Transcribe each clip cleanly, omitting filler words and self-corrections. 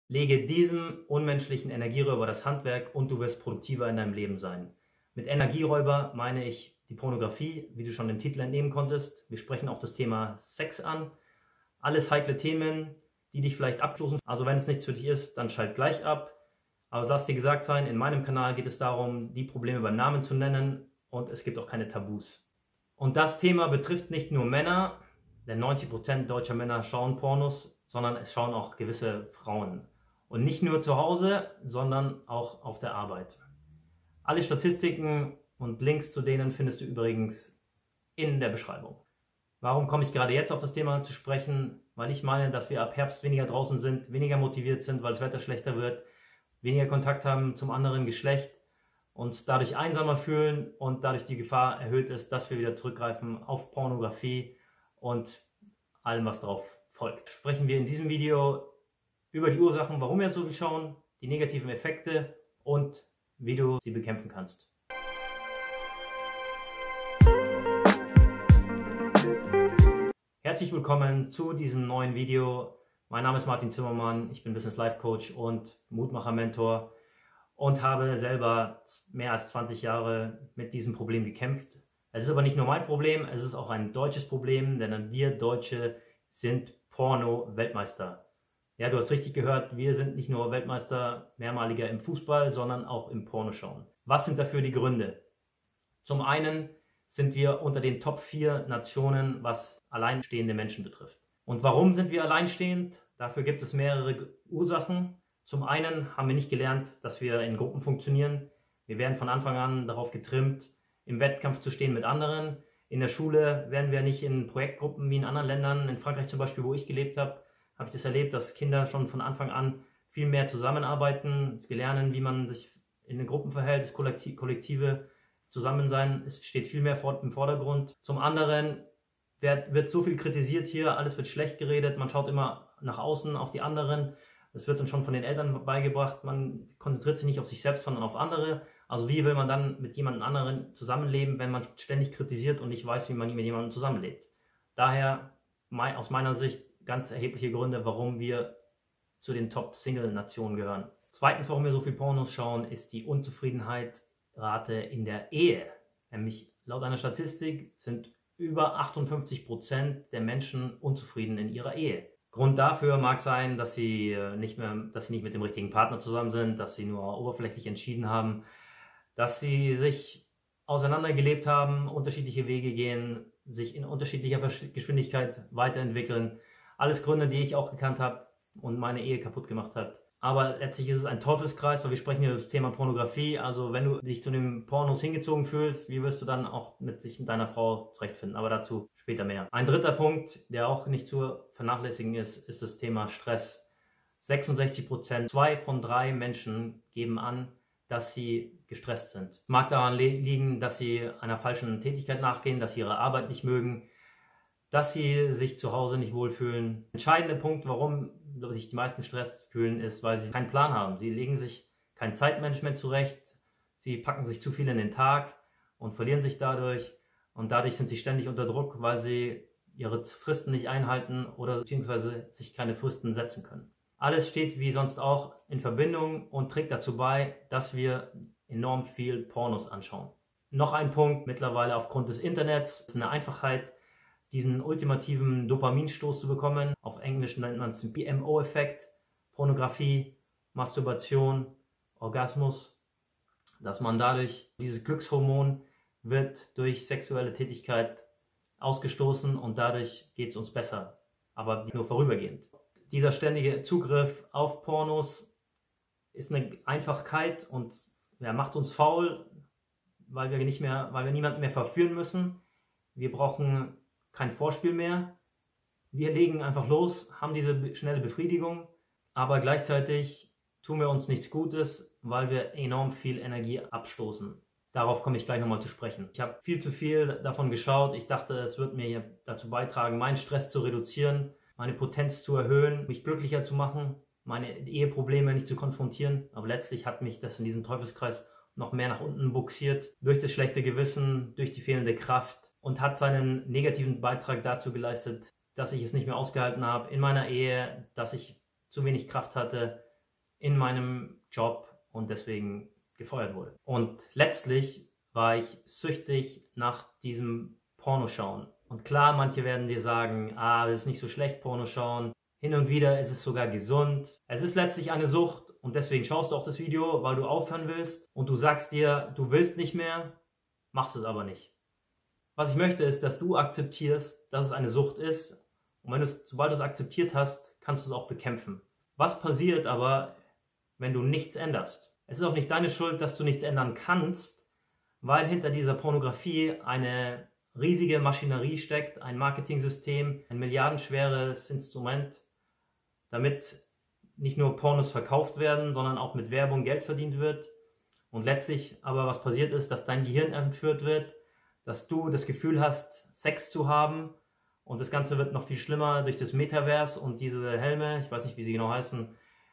Lege diesem unmenschlichen Energieräuber das Handwerk und du wirst produktiver in deinem Leben sein. Mit Energieräuber meine ich die Pornografie, wie du schon im Titel entnehmen konntest. Wir sprechen auch das Thema Sex an. Alles heikle Themen, die dich vielleicht abstoßen. Also wenn es nichts für dich ist, dann schalt gleich ab. Aber lass dir gesagt sein, in meinem Kanal geht es darum, die Probleme beim Namen zu nennen und es gibt auch keine Tabus. Und das Thema betrifft nicht nur Männer, denn 90% deutscher Männer schauen Pornos, sondern es schauen auch gewisse Frauen. Und nicht nur zu Hause, sondern auch auf der Arbeit. Alle Statistiken und Links zu denen findest du übrigens in der Beschreibung. Warum komme ich gerade jetzt auf das Thema zu sprechen? Weil ich meine, dass wir ab Herbst weniger draußen sind, weniger motiviert sind, weil das Wetter schlechter wird, weniger Kontakt haben zum anderen Geschlecht, uns dadurch einsamer fühlen und dadurch die Gefahr erhöht ist, dass wir wieder zurückgreifen auf Pornografie und allem, was darauf folgt. Sprechen wir in diesem Video über die Ursachen, warum wir so viel schauen, die negativen Effekte und wie du sie bekämpfen kannst. Herzlich willkommen zu diesem neuen Video. Mein Name ist Martin Zimmermann, ich bin Business Life Coach und Mutmacher Mentor und habe selber mehr als 20 Jahre mit diesem Problem gekämpft. Es ist aber nicht nur mein Problem, es ist auch ein deutsches Problem, denn wir Deutsche sind Porno-Weltmeister. Ja, du hast richtig gehört, wir sind nicht nur Weltmeister, mehrmaliger im Fußball, sondern auch im Pornoschauen. Was sind dafür die Gründe? Zum einen sind wir unter den Top 4 Nationen, was alleinstehende Menschen betrifft. Und warum sind wir alleinstehend? Dafür gibt es mehrere Ursachen. Zum einen haben wir nicht gelernt, dass wir in Gruppen funktionieren. Wir werden von Anfang an darauf getrimmt, im Wettkampf zu stehen mit anderen. In der Schule werden wir nicht in Projektgruppen wie in anderen Ländern, in Frankreich zum Beispiel, wo ich gelebt habe, habe ich das erlebt, dass Kinder schon von Anfang an viel mehr zusammenarbeiten, lernen, wie man sich in den Gruppen verhält, das kollektive Zusammensein, es steht viel mehr im Vordergrund. Zum anderen wird so viel kritisiert hier, alles wird schlecht geredet, man schaut immer nach außen auf die anderen, das wird uns schon von den Eltern beigebracht, man konzentriert sich nicht auf sich selbst, sondern auf andere. Also wie will man dann mit jemand anderen zusammenleben, wenn man ständig kritisiert und nicht weiß, wie man mit jemandem zusammenlebt. Daher aus meiner Sicht ganz erhebliche Gründe, warum wir zu den Top-Single-Nationen gehören. Zweitens, warum wir so viel Pornos schauen, ist die Unzufriedenheitsrate in der Ehe. Nämlich laut einer Statistik sind über 58% der Menschen unzufrieden in ihrer Ehe. Grund dafür mag sein, dass sie nicht mit dem richtigen Partner zusammen sind, dass sie nur oberflächlich entschieden haben, dass sie sich auseinandergelebt haben, unterschiedliche Wege gehen, sich in unterschiedlicher Geschwindigkeit weiterentwickeln. Alles Gründe, die ich auch gekannt habe und meine Ehe kaputt gemacht hat. Aber letztlich ist es ein Teufelskreis, weil wir sprechen hier über das Thema Pornografie. Also wenn du dich zu den Pornos hingezogen fühlst, wie wirst du dann auch mit deiner Frau zurechtfinden? Aber dazu später mehr. Ein dritter Punkt, der auch nicht zu vernachlässigen ist, ist das Thema Stress. 66%, 2 von 3 Menschen geben an, dass sie gestresst sind. Es mag daran liegen, dass sie einer falschen Tätigkeit nachgehen, dass sie ihre Arbeit nicht mögen, dass sie sich zu Hause nicht wohlfühlen. Entscheidender Punkt, warum sich die meisten Stress fühlen, ist, weil sie keinen Plan haben. Sie legen sich kein Zeitmanagement zurecht, sie packen sich zu viel in den Tag und verlieren sich dadurch. Und dadurch sind sie ständig unter Druck, weil sie ihre Fristen nicht einhalten oder beziehungsweise sich keine Fristen setzen können. Alles steht wie sonst auch in Verbindung und trägt dazu bei, dass wir enorm viel Pornos anschauen. Noch ein Punkt, mittlerweile aufgrund des Internets, ist eine Einfachheit, diesen ultimativen Dopaminstoß zu bekommen. Auf Englisch nennt man es den PMO-Effekt, Pornografie, Masturbation, Orgasmus, dass man dadurch, dieses Glückshormon wird durch sexuelle Tätigkeit ausgestoßen und dadurch geht es uns besser, aber nur vorübergehend. Dieser ständige Zugriff auf Pornos ist eine Einfachkeit und macht uns faul, weil wir niemanden mehr verführen müssen. Wir brauchen kein Vorspiel mehr. Wir legen einfach los, haben diese schnelle Befriedigung, aber gleichzeitig tun wir uns nichts Gutes, weil wir enorm viel Energie abstoßen. Darauf komme ich gleich nochmal zu sprechen. Ich habe viel zu viel davon geschaut. Ich dachte, es wird mir dazu beitragen, meinen Stress zu reduzieren, meine Potenz zu erhöhen, mich glücklicher zu machen, meine Eheprobleme nicht zu konfrontieren. Aber letztlich hat mich das in diesem Teufelskreis noch mehr nach unten buxiert, durch das schlechte Gewissen, durch die fehlende Kraft und hat seinen negativen Beitrag dazu geleistet, dass ich es nicht mehr ausgehalten habe in meiner Ehe, dass ich zu wenig Kraft hatte, in meinem Job und deswegen gefeuert wurde. Und letztlich war ich süchtig nach diesem Pornoschauen. Und klar, manche werden dir sagen, das ist nicht so schlecht, Pornoschauen. Hin und wieder ist es sogar gesund. Es ist letztlich eine Sucht und deswegen schaust du auch das Video, weil du aufhören willst und du sagst dir, du willst nicht mehr, machst es aber nicht. Was ich möchte ist, dass du akzeptierst, dass es eine Sucht ist und sobald du es akzeptiert hast, kannst du es auch bekämpfen. Was passiert aber, wenn du nichts änderst? Es ist auch nicht deine Schuld, dass du nichts ändern kannst, weil hinter dieser Pornografie eine riesige Maschinerie steckt, ein Marketingsystem, ein milliardenschweres Instrument, damit nicht nur Pornos verkauft werden, sondern auch mit Werbung Geld verdient wird. Und letztlich aber was passiert ist, dass dein Gehirn entführt wird, dass du das Gefühl hast, Sex zu haben. Und das Ganze wird noch viel schlimmer durch das Metaverse und diese Helme, ich weiß nicht, wie sie genau heißen.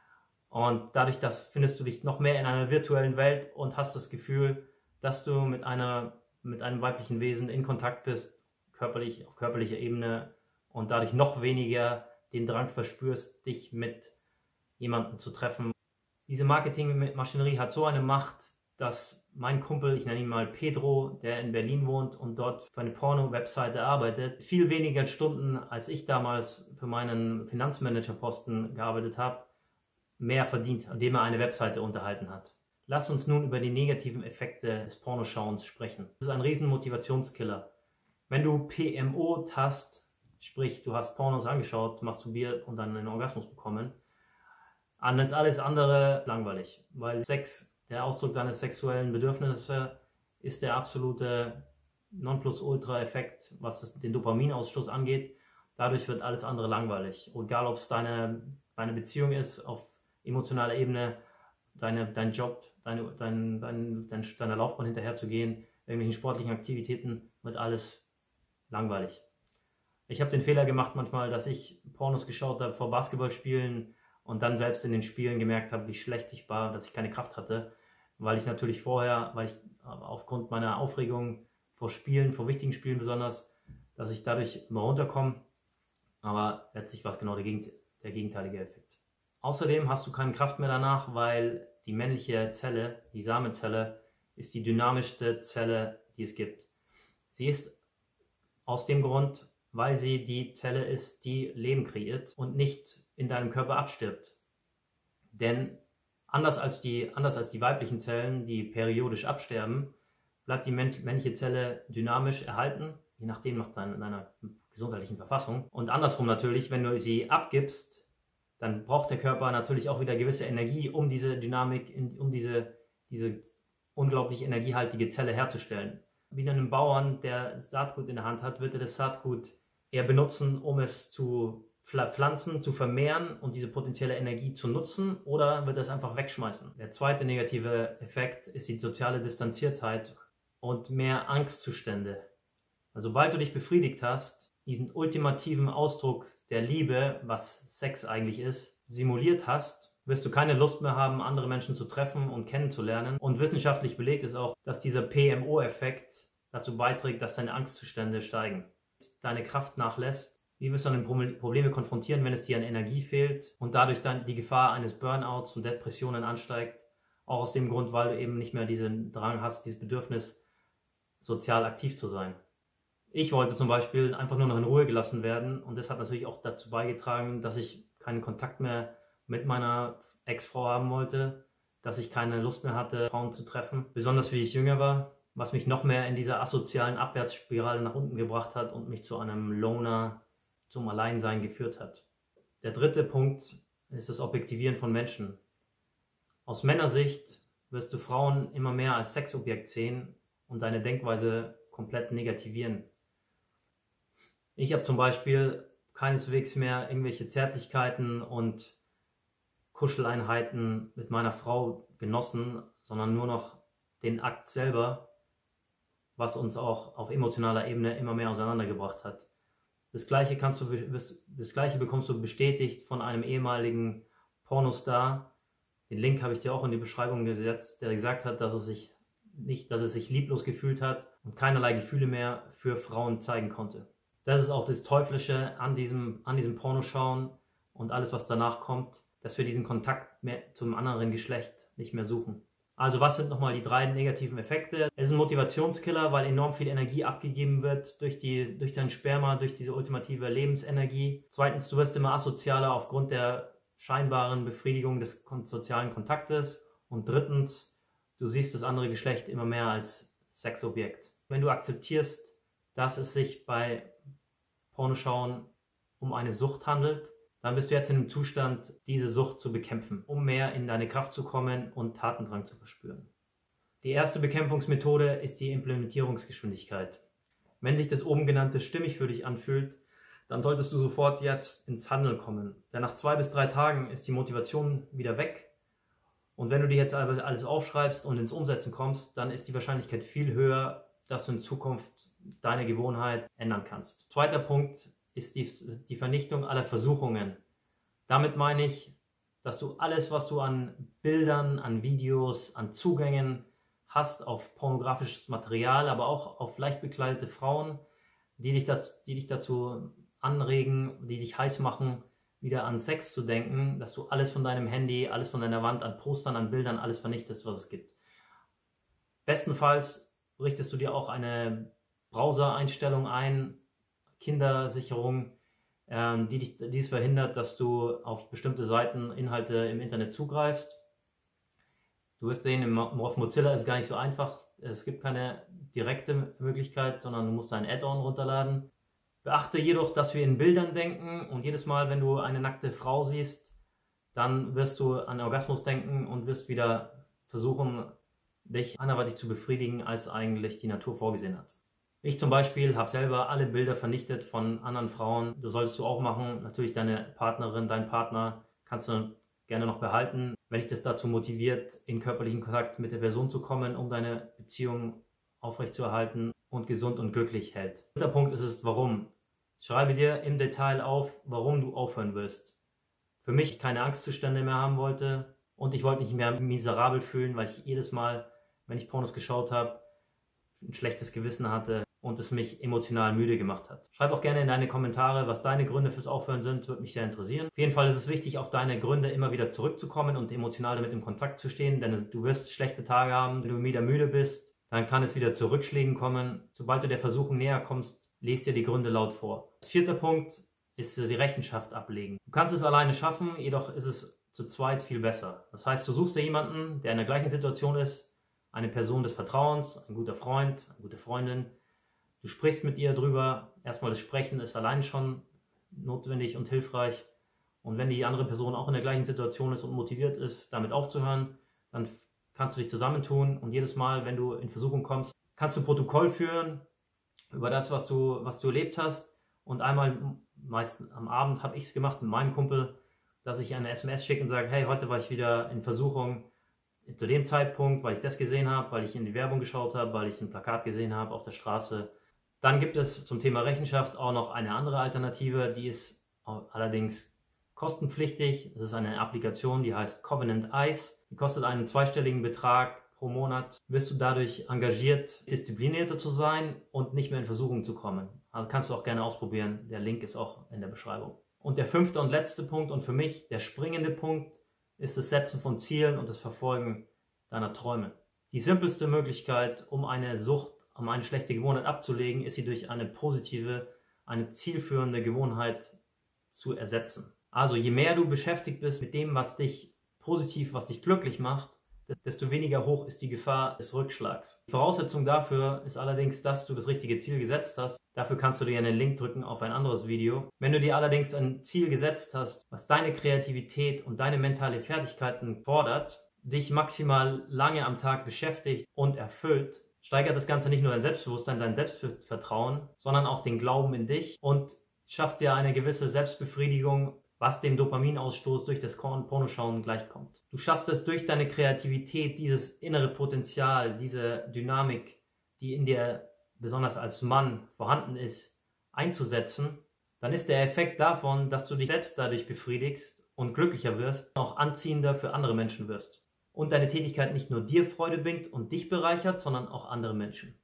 Und dadurch findest du dich noch mehr in einer virtuellen Welt und hast das Gefühl, dass du mit einem weiblichen Wesen in Kontakt bist, auf körperlicher Ebene und dadurch noch weniger den Drang verspürst, dich mit jemandem zu treffen. Diese Marketingmaschinerie hat so eine Macht, dass mein Kumpel, ich nenne ihn mal Pedro, der in Berlin wohnt und dort für eine Porno-Webseite arbeitet, viel weniger Stunden, als ich damals für meinen Finanzmanager-Posten gearbeitet habe, mehr verdient, indem er eine Webseite unterhalten hat. Lass uns nun über die negativen Effekte des Pornoschauens sprechen. Das ist ein riesen Motivationskiller. Wenn du PMO hast, sprich du hast Pornos angeschaut, masturbiert und dann einen Orgasmus bekommen, dann ist alles andere langweilig, weil Sex, der Ausdruck deines sexuellen Bedürfnisses, ist der absolute Nonplusultra-Effekt, was den Dopaminausstoß angeht. Dadurch wird alles andere langweilig. Egal, ob es deine Beziehung ist, auf emotionaler Ebene, dein Job, deiner Laufbahn hinterherzugehen, irgendwelchen sportlichen Aktivitäten, wird alles langweilig. Ich habe den Fehler gemacht manchmal, dass ich Pornos geschaut habe vor Basketballspielen und dann selbst in den Spielen gemerkt habe, wie schlecht ich war, dass ich keine Kraft hatte, weil ich aufgrund meiner Aufregung vor Spielen, vor wichtigen Spielen besonders, dass ich dadurch immer runterkomme, aber letztlich war es genau der gegenteilige Effekt. Außerdem hast du keine Kraft mehr danach, weil die männliche Zelle, die Samenzelle, ist die dynamischste Zelle, die es gibt. Sie ist aus dem Grund, weil sie die Zelle ist, die Leben kreiert und nicht in deinem Körper abstirbt. Denn anders als die weiblichen Zellen, die periodisch absterben, bleibt die männliche Zelle dynamisch erhalten, je nachdem nach deiner gesundheitlichen Verfassung. Und andersrum natürlich, wenn du sie abgibst, dann braucht der Körper natürlich auch wieder gewisse Energie, um diese Dynamik, um diese unglaublich energiehaltige Zelle herzustellen. Wie einem Bauern, der Saatgut in der Hand hat, wird er das Saatgut eher benutzen, um es zu pflanzen, zu vermehren und diese potenzielle Energie zu nutzen, oder wird er es einfach wegschmeißen. Der zweite negative Effekt ist die soziale Distanziertheit und mehr Angstzustände. Also sobald du dich befriedigt hast, diesen ultimativen Ausdruck der Liebe, was Sex eigentlich ist, simuliert hast, wirst du keine Lust mehr haben, andere Menschen zu treffen und kennenzulernen. Und wissenschaftlich belegt ist auch, dass dieser PMO-Effekt dazu beiträgt, dass deine Angstzustände steigen. Deine Kraft nachlässt. Wie wirst du dann Probleme konfrontieren, wenn es dir an Energie fehlt und dadurch dann die Gefahr eines Burnouts und Depressionen ansteigt? Auch aus dem Grund, weil du eben nicht mehr diesen Drang hast, dieses Bedürfnis, sozial aktiv zu sein. Ich wollte zum Beispiel einfach nur noch in Ruhe gelassen werden und das hat natürlich auch dazu beigetragen, dass ich keinen Kontakt mehr mit meiner Ex-Frau haben wollte, dass ich keine Lust mehr hatte, Frauen zu treffen, besonders wie ich jünger war, was mich noch mehr in dieser asozialen Abwärtsspirale nach unten gebracht hat und mich zu einem Loner, zum Alleinsein geführt hat. Der dritte Punkt ist das Objektivieren von Menschen. Aus Männersicht wirst du Frauen immer mehr als Sexobjekt sehen und deine Denkweise komplett negativieren. Ich habe zum Beispiel keineswegs mehr irgendwelche Zärtlichkeiten und Kuscheleinheiten mit meiner Frau genossen, sondern nur noch den Akt selber, was uns auch auf emotionaler Ebene immer mehr auseinandergebracht hat. Das Gleiche bekommst du bestätigt von einem ehemaligen Pornostar. Den Link habe ich dir auch in die Beschreibung gesetzt, der gesagt hat, dass es sich lieblos gefühlt hat und keinerlei Gefühle mehr für Frauen zeigen konnte. Das ist auch das Teuflische an diesem Pornoschauen und alles, was danach kommt. dass wir diesen Kontakt mehr zum anderen Geschlecht nicht mehr suchen. Also was sind nochmal die 3 negativen Effekte? Es ist ein Motivationskiller, weil enorm viel Energie abgegeben wird durch dein Sperma, durch diese ultimative Lebensenergie. Zweitens, du wirst immer asozialer aufgrund der scheinbaren Befriedigung des sozialen Kontaktes. Und drittens, du siehst das andere Geschlecht immer mehr als Sexobjekt. Wenn du akzeptierst, dass es sich bei Pornoschauen um eine Sucht handelt, dann bist du jetzt in einem Zustand, diese Sucht zu bekämpfen, um mehr in deine Kraft zu kommen und Tatendrang zu verspüren. Die erste Bekämpfungsmethode ist die Implementierungsgeschwindigkeit. Wenn sich das oben genannte stimmig für dich anfühlt, dann solltest du sofort jetzt ins Handeln kommen. Denn nach 2 bis 3 Tagen ist die Motivation wieder weg. Und wenn du dir jetzt alles aufschreibst und ins Umsetzen kommst, dann ist die Wahrscheinlichkeit viel höher, dass du in Zukunft deine Gewohnheit ändern kannst. Zweiter Punkt ist die Vernichtung aller Versuchungen. Damit meine ich, dass du alles, was du an Bildern, an Videos, an Zugängen hast auf pornografisches Material, aber auch auf leicht bekleidete Frauen, die dich dazu anregen, die dich heiß machen, wieder an Sex zu denken, dass du alles von deinem Handy, alles von deiner Wand, an Postern, an Bildern, alles vernichtest, was es gibt. Bestenfalls richtest du dir auch eine Browser-Einstellung ein, Kindersicherung, die es verhindert, dass du auf bestimmte Seiten, Inhalte im Internet zugreifst. Du wirst sehen, auf Mozilla ist es gar nicht so einfach. Es gibt keine direkte Möglichkeit, sondern du musst ein Add-on runterladen. Beachte jedoch, dass wir in Bildern denken und jedes Mal, wenn du eine nackte Frau siehst, dann wirst du an Orgasmus denken und wirst wieder versuchen, dich anderweitig zu befriedigen, als eigentlich die Natur vorgesehen hat. Ich zum Beispiel habe selber alle Bilder vernichtet von anderen Frauen. Das solltest du auch machen. Natürlich deine Partnerin, dein Partner kannst du gerne noch behalten, wenn dich das dazu motiviert, in körperlichen Kontakt mit der Person zu kommen, um deine Beziehung aufrechtzuerhalten und gesund und glücklich hält. Dritter Punkt ist es, warum. Schreibe dir im Detail auf, warum du aufhören willst. Für mich keine Angstzustände mehr haben wollte und ich wollte nicht mehr miserabel fühlen, weil ich jedes Mal, wenn ich Pornos geschaut habe, ein schlechtes Gewissen hatte und es mich emotional müde gemacht hat. Schreib auch gerne in deine Kommentare, was deine Gründe fürs Aufhören sind, würde mich sehr interessieren. Auf jeden Fall ist es wichtig, auf deine Gründe immer wieder zurückzukommen und emotional damit in Kontakt zu stehen, denn du wirst schlechte Tage haben, wenn du wieder müde bist, dann kann es wieder zu Rückschlägen kommen. Sobald du der Versuchung näher kommst, lest dir die Gründe laut vor. Das 4. Punkt ist die Rechenschaft ablegen. Du kannst es alleine schaffen, jedoch ist es zu zweit viel besser. Das heißt, du suchst dir jemanden, der in der gleichen Situation ist, eine Person des Vertrauens, ein guter Freund, eine gute Freundin. Du sprichst mit ihr drüber. Erstmal das Sprechen ist allein schon notwendig und hilfreich. Und wenn die andere Person auch in der gleichen Situation ist und motiviert ist, damit aufzuhören, dann kannst du dich zusammentun und jedes Mal, wenn du in Versuchung kommst, kannst du Protokoll führen über das, was du erlebt hast. Und einmal, meistens am Abend, habe ich es gemacht mit meinem Kumpel, dass ich eine SMS schicke und sage, hey, heute war ich wieder in Versuchung zu dem Zeitpunkt, weil ich das gesehen habe, weil ich in die Werbung geschaut habe, weil ich ein Plakat gesehen habe auf der Straße. Dann gibt es zum Thema Rechenschaft auch noch eine andere Alternative, die ist allerdings kostenpflichtig. Das ist eine Applikation, die heißt Covenant Eyes. Die kostet einen zweistelligen Betrag pro Monat. Wirst du dadurch engagiert, disziplinierter zu sein und nicht mehr in Versuchung zu kommen. Also kannst du auch gerne ausprobieren. Der Link ist auch in der Beschreibung. Und der 5. und letzte Punkt und für mich der springende Punkt ist das Setzen von Zielen und das Verfolgen deiner Träume. Die simpelste Möglichkeit, um eine Sucht, um eine schlechte Gewohnheit abzulegen, ist sie durch eine positive, eine zielführende Gewohnheit zu ersetzen. Also je mehr du beschäftigt bist mit dem, was dich positiv, was dich glücklich macht, desto weniger hoch ist die Gefahr des Rückschlags. Die Voraussetzung dafür ist allerdings, dass du das richtige Ziel gesetzt hast. Dafür kannst du dir einen Link drücken auf ein anderes Video. Wenn du dir allerdings ein Ziel gesetzt hast, was deine Kreativität und deine mentale Fertigkeiten fordert, dich maximal lange am Tag beschäftigt und erfüllt, steigert das Ganze nicht nur dein Selbstbewusstsein, dein Selbstvertrauen, sondern auch den Glauben in dich und schafft dir eine gewisse Selbstbefriedigung, was dem Dopaminausstoß durch das Pornoschauen gleichkommt. Du schaffst es durch deine Kreativität, dieses innere Potenzial, diese Dynamik, die in dir besonders als Mann vorhanden ist, einzusetzen, dann ist der Effekt davon, dass du dich selbst dadurch befriedigst und glücklicher wirst, auch anziehender für andere Menschen wirst. Und deine Tätigkeit nicht nur dir Freude bringt und dich bereichert, sondern auch andere Menschen.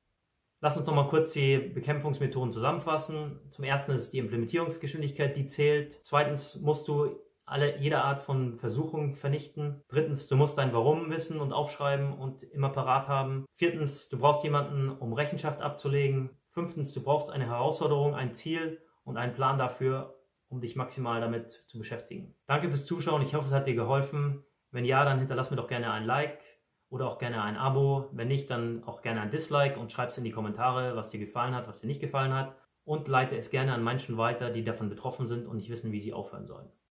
Lass uns noch mal kurz die Bekämpfungsmethoden zusammenfassen. Zum ersten ist die Implementierungsgeschwindigkeit, die zählt. Zweitens musst du jede Art von Versuchung vernichten. Drittens, du musst dein Warum wissen und aufschreiben und immer parat haben. Viertens, du brauchst jemanden, um Rechenschaft abzulegen. Fünftens, du brauchst eine Herausforderung, ein Ziel und einen Plan dafür, um dich maximal damit zu beschäftigen. Danke fürs Zuschauen. Ich hoffe, es hat dir geholfen. Wenn ja, dann hinterlass mir doch gerne ein Like oder auch gerne ein Abo. Wenn nicht, dann auch gerne ein Dislike und schreib es in die Kommentare, was dir gefallen hat, was dir nicht gefallen hat. Und leite es gerne an Menschen weiter, die davon betroffen sind und nicht wissen, wie sie aufhören sollen.